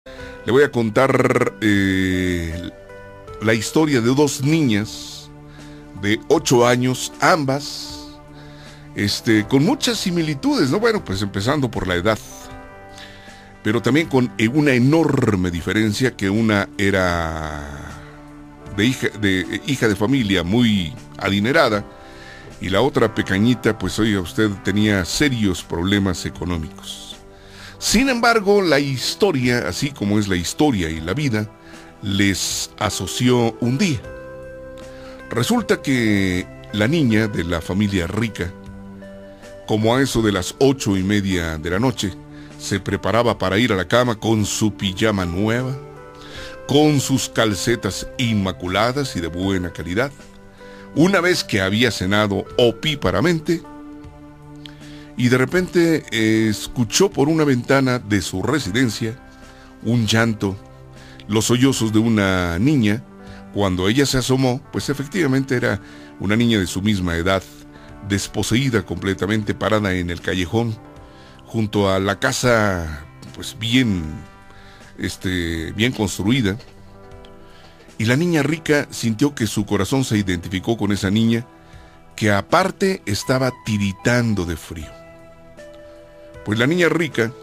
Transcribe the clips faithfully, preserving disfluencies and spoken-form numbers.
Le voy a contar eh, la historia de dos niñas de ocho años, ambas este, con muchas similitudes, ¿no? Bueno, pues empezando por la edad, pero también con una enorme diferencia, que una era de hija de, hija de familia muy adinerada, y la otra pequeñita, pues oiga usted, tenía serios problemas económicos. Sin embargo, la historia, así como es la historia y la vida, les asoció un día. Resulta que la niña de la familia rica, como a eso de las ocho y media de la noche, se preparaba para ir a la cama con su pijama nueva, con sus calcetas inmaculadas y de buena calidad. Una vez que había cenado opíparamente, y de repente eh, escuchó por una ventana de su residencia un llanto, los sollozos de una niña. Cuando ella se asomó, pues efectivamente era una niña de su misma edad, desposeída completamente, parada en el callejón, junto a la casa, pues bien, este, bien construida. Y la niña rica sintió que su corazón se identificó con esa niña, que aparte estaba tiritando de frío. Pues la niña rica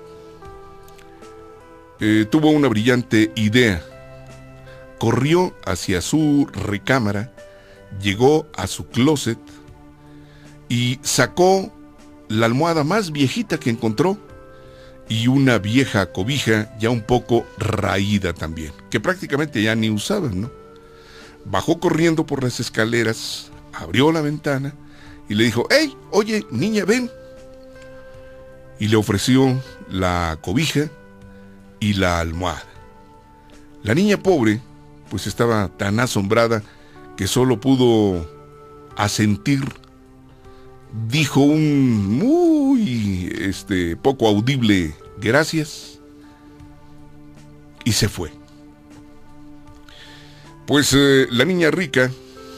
eh, tuvo una brillante idea. Corrió hacia su recámara, llegó a su closet y sacó la almohada más viejita que encontró y una vieja cobija ya un poco raída también, que prácticamente ya ni usaban, ¿no? Bajó corriendo por las escaleras, abrió la ventana y le dijo: «Hey, oye, niña, ven». Y le ofreció la cobija y la almohada. La niña pobre, pues estaba tan asombrada que solo pudo asentir. Dijo un muy este, poco audible «gracias» y se fue. Pues eh, la niña rica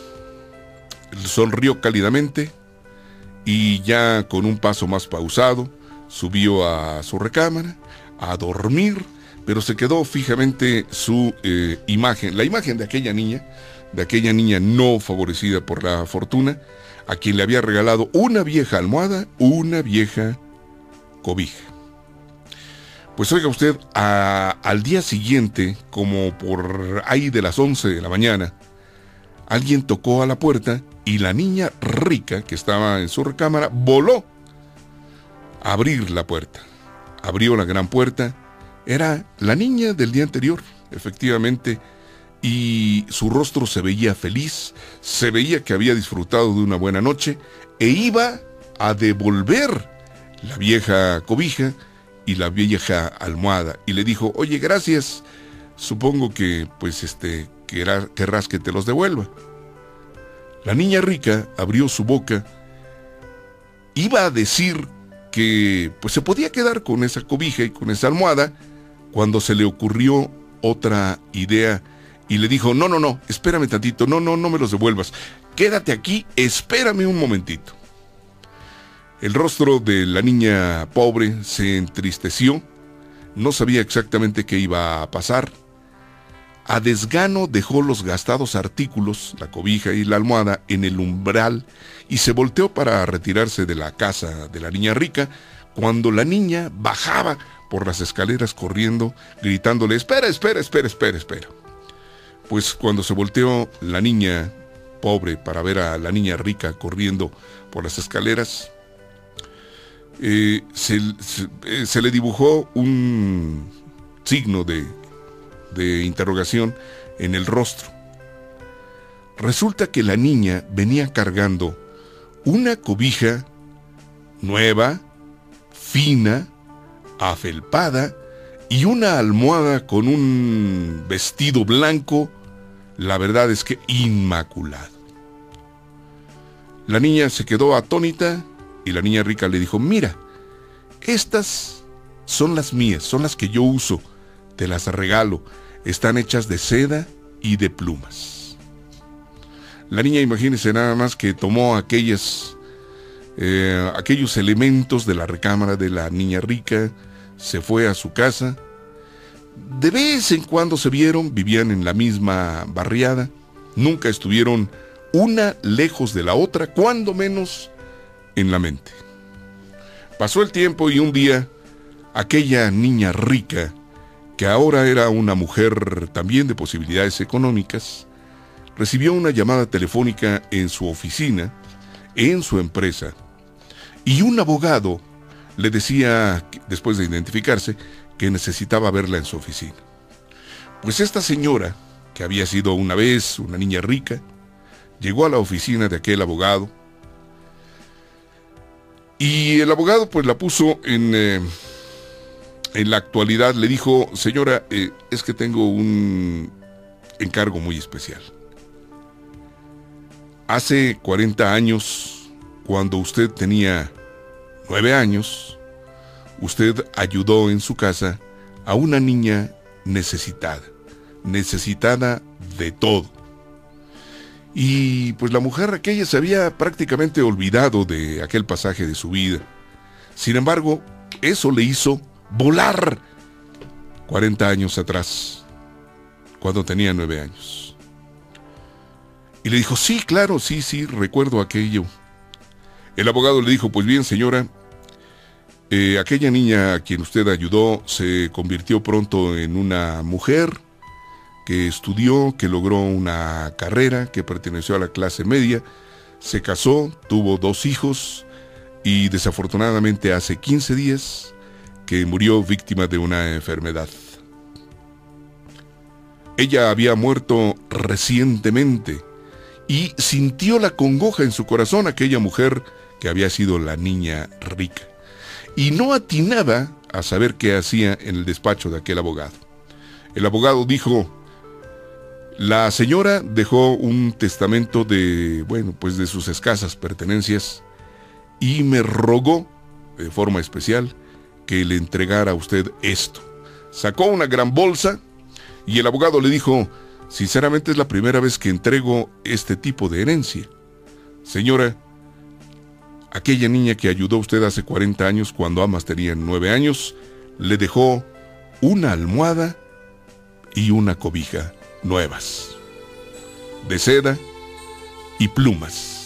sonrió cálidamente y ya con un paso más pausado subió a su recámara a dormir, pero se quedó fijamente su eh, imagen, la imagen de aquella niña, de aquella niña no favorecida por la fortuna, a quien le había regalado una vieja almohada, una vieja cobija. Pues oiga usted, a, al día siguiente, como por ahí de las once de la mañana, alguien tocó a la puerta y la niña rica, que estaba en su recámara, voló a abrir la puerta. Abrió la gran puerta. Era la niña del día anterior, efectivamente, y su rostro se veía feliz, se veía que había disfrutado de una buena noche e iba a devolver la vieja cobija y la vieja almohada, y le dijo: «Oye, gracias, supongo que pues este querrás, querrás que te los devuelva». La niña rica abrió su boca, iba a decir que pues se podía quedar con esa cobija y con esa almohada, cuando se le ocurrió otra idea y le dijo: «No, no, no, espérame tantito, no, no, no me los devuelvas, quédate aquí, espérame un momentito». El rostro de la niña pobre se entristeció, no sabía exactamente qué iba a pasar. A desgano dejó los gastados artículos, la cobija y la almohada, en el umbral y se volteó para retirarse de la casa de la niña rica, cuando la niña bajaba por las escaleras corriendo, gritándole: «Espera, espera, espera, espera, espera». Pues cuando se volteó la niña pobre para ver a la niña rica corriendo por las escaleras, eh, se, se, eh, se le dibujó un signo de, de interrogación en el rostro. Resulta que la niña venía cargando una cobija nueva, fina, afelpada, y una almohada con un vestido blanco, la verdad es que inmaculado. La niña se quedó atónita y la niña rica le dijo: «Mira, estas son las mías, son las que yo uso, te las regalo, están hechas de seda y de plumas». La niña, imagínese nada más, que tomó aquellas, eh, aquellos elementos de la recámara de la niña rica, se fue a su casa, De vez en cuando se vieron, vivían en la misma barriada, nunca estuvieron una lejos de la otra, cuando menos en la mente. Pasó el tiempo y un día, aquella niña rica, que ahora era una mujer también de posibilidades económicas, recibió una llamada telefónica en su oficina, en su empresa, y un abogado le decía, después de identificarse, que necesitaba verla en su oficina. Pues esta señora, que había sido una vez una niña rica, llegó a la oficina de aquel abogado, y el abogado pues la puso en, eh, en la actualidad, le dijo, señora, eh, es que tengo un encargo muy especial. Hace cuarenta años, cuando usted tenía nueve años, usted ayudó en su casa a una niña necesitada, necesitada de todo. Y pues la mujer aquella se había prácticamente olvidado de aquel pasaje de su vida. Sin embargo, eso le hizo volar cuarenta años atrás, cuando tenía nueve años. Y le dijo, sí, claro, sí, sí, recuerdo aquello. El abogado le dijo, pues bien, señora, eh, aquella niña a quien usted ayudó se convirtió pronto en una mujer que estudió, que logró una carrera, que perteneció a la clase media, se casó, tuvo dos hijos y desafortunadamente hace quince días que murió víctima de una enfermedad. Ella había muerto recientemente y sintió la congoja en su corazón aquella mujer que había sido la niña rica, y no atinaba a saber qué hacía en el despacho de aquel abogado. El abogado dijo, la señora dejó un testamento de, bueno, pues de sus escasas pertenencias y me rogó de forma especial que le entregara a usted esto. Sacó una gran bolsa y el abogado le dijo, sinceramente es la primera vez que entrego este tipo de herencia. Señora, aquella niña que ayudó a usted hace cuarenta años, cuando ambas tenían nueve años, le dejó una almohada y una cobija nuevas, de seda y plumas.